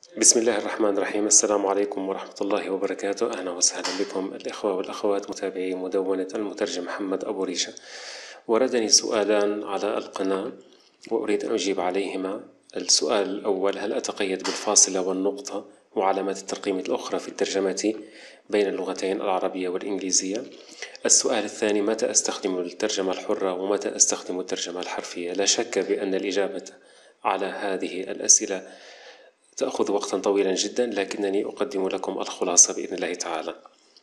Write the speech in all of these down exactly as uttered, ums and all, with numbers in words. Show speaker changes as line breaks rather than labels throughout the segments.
بسم الله الرحمن الرحيم. السلام عليكم ورحمة الله وبركاته. أهلا وسهلا بكم الإخوة والأخوات متابعي مدونة المترجم محمد أبو ريشة. وردني سؤالان على القناة وأريد أن أجيب عليهما. السؤال الأول: هل أتقيد بالفاصلة والنقطة وعلامات الترقيم الأخرى في الترجمة بين اللغتين العربية والإنجليزية؟ السؤال الثاني: متى أستخدم الترجمة الحرة ومتى أستخدم الترجمة الحرفية؟ لا شك بأن الإجابة على هذه الأسئلة تأخذ وقتا طويلا جدا، لكنني أقدم لكم الخلاصة بإذن الله تعالى.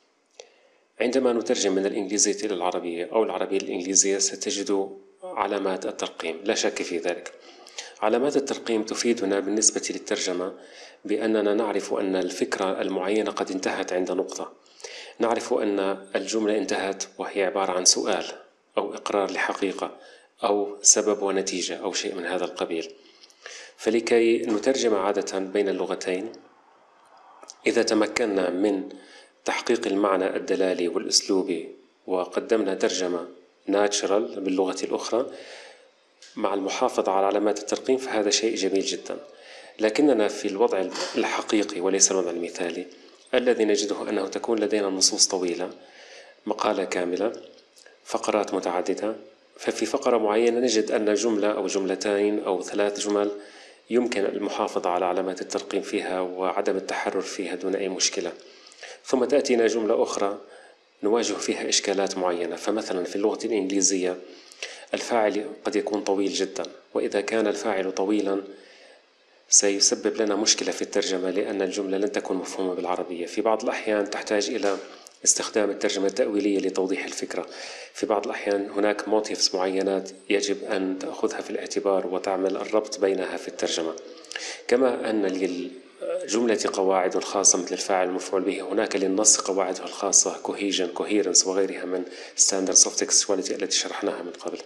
عندما نترجم من الإنجليزية إلى العربية أو العربية الإنجليزية ستجد علامات الترقيم، لا شك في ذلك. علامات الترقيم تفيدنا بالنسبة للترجمة بأننا نعرف أن الفكرة المعينة قد انتهت عند نقطة، نعرف أن الجملة انتهت وهي عبارة عن سؤال أو إقرار لحقيقة أو سبب ونتيجة أو شيء من هذا القبيل. فلكي نترجم عادة بين اللغتين، إذا تمكنا من تحقيق المعنى الدلالي والأسلوبي وقدمنا ترجمة ناتشرال باللغة الأخرى مع المحافظة على علامات الترقيم، فهذا شيء جميل جدا. لكننا في الوضع الحقيقي وليس الوضع المثالي الذي نجده أنه تكون لدينا نصوص طويلة، مقالة كاملة، فقرات متعددة، ففي فقرة معينة نجد أن جملة أو جملتين أو ثلاث جمل يمكن المحافظة على علامات الترقيم فيها وعدم التحرر فيها دون أي مشكلة، ثم تأتينا جملة أخرى نواجه فيها إشكالات معينة. فمثلا في اللغة الإنجليزية الفاعل قد يكون طويل جدا، وإذا كان الفاعل طويلا سيسبب لنا مشكلة في الترجمة لأن الجملة لن تكون مفهومة بالعربية. في بعض الأحيان تحتاج إلى استخدام الترجمة التأويلية لتوضيح الفكرة. في بعض الأحيان هناك موتيفز معينات يجب أن تأخذها في الاعتبار وتعمل الربط بينها في الترجمة. كما أن للجملة قواعد خاصة مثل الفاعل المفعول به، هناك للنص قواعده الخاصة cohesion coherence وغيرها من standards of textuality التي شرحناها من قبل.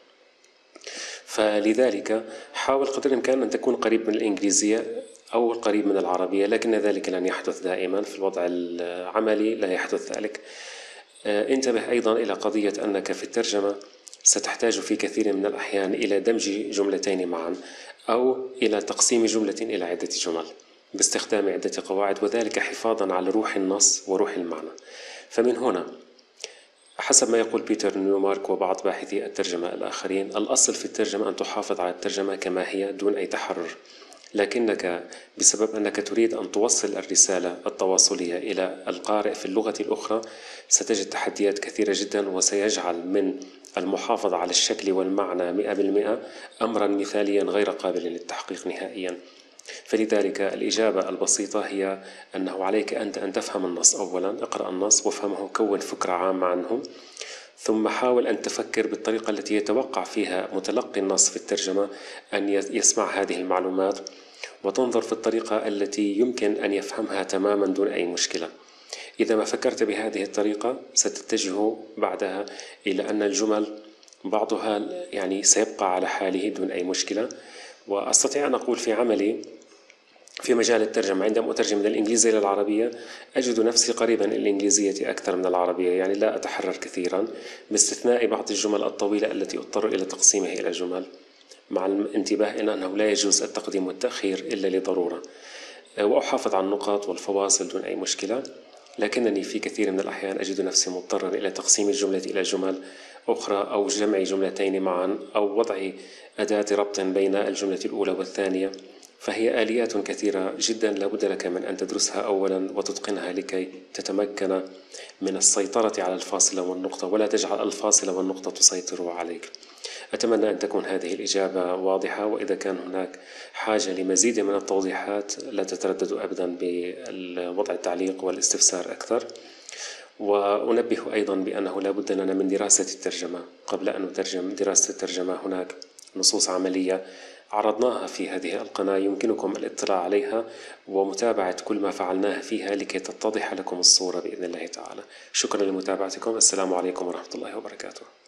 فلذلك حاول قدر الإمكان أن تكون قريب من الإنجليزية أو قريب من العربية، لكن ذلك لن يحدث دائما. في الوضع العملي لا يحدث ذلك. انتبه أيضا إلى قضية أنك في الترجمة ستحتاج في كثير من الأحيان إلى دمج جملتين معا أو إلى تقسيم جملة إلى عدة جمل باستخدام عدة قواعد، وذلك حفاظا على روح النص وروح المعنى. فمن هنا حسب ما يقول بيتر نيومارك وبعض باحثي الترجمة الآخرين، الأصل في الترجمة أن تحافظ على الترجمة كما هي دون أي تحرر، لكنك بسبب أنك تريد أن توصل الرسالة التواصلية إلى القارئ في اللغة الأخرى ستجد تحديات كثيرة جدا، وسيجعل من المحافظة على الشكل والمعنى مئة بالمئة أمرا مثاليا غير قابل للتحقيق نهائيا. فلذلك الإجابة البسيطة هي أنه عليك أنت أن تفهم النص أولا، اقرأ النص وافهمه، كون فكرة عامة عنه، ثم حاول أن تفكر بالطريقة التي يتوقع فيها متلقي النص في الترجمة أن يسمع هذه المعلومات، وتنظر في الطريقة التي يمكن أن يفهمها تماما دون أي مشكلة. إذا ما فكرت بهذه الطريقة ستتجه بعدها إلى أن الجمل بعضها يعني سيبقى على حاله دون أي مشكلة. وأستطيع أن أقول في عملي في مجال الترجمة عندما أترجم من الإنجليزية إلى العربية أجد نفسي قريبا إلى الإنجليزية أكثر من العربية، يعني لا أتحرر كثيرا باستثناء بعض الجمل الطويلة التي أضطر إلى تقسيمها إلى جمل، مع الانتباه إلى أنه لا يجوز التقديم والتأخير إلا لضرورة، وأحافظ على النقاط والفواصل دون أي مشكلة. لكنني في كثير من الأحيان أجد نفسي مضطرا إلى تقسيم الجملة إلى جمل أخرى أو جمع جملتين معا أو وضع أداة ربط بين الجملة الأولى والثانية. فهي آليات كثيرة جدا لابد لك من أن تدرسها أولا وتتقنها لكي تتمكن من السيطرة على الفاصلة والنقطة، ولا تجعل الفاصلة والنقطة تسيطر عليك. أتمنى أن تكون هذه الإجابة واضحة، وإذا كان هناك حاجة لمزيد من التوضيحات لا تترددوا أبدا بوضع التعليق والاستفسار أكثر. وأنبه أيضا بأنه لا بد لنا من دراسة الترجمة قبل أن نترجم. دراسة الترجمة هناك نصوص عملية عرضناها في هذه القناة يمكنكم الاطلاع عليها ومتابعة كل ما فعلناه فيها لكي تتضح لكم الصورة بإذن الله تعالى. شكرا لمتابعتكم. السلام عليكم ورحمة الله وبركاته.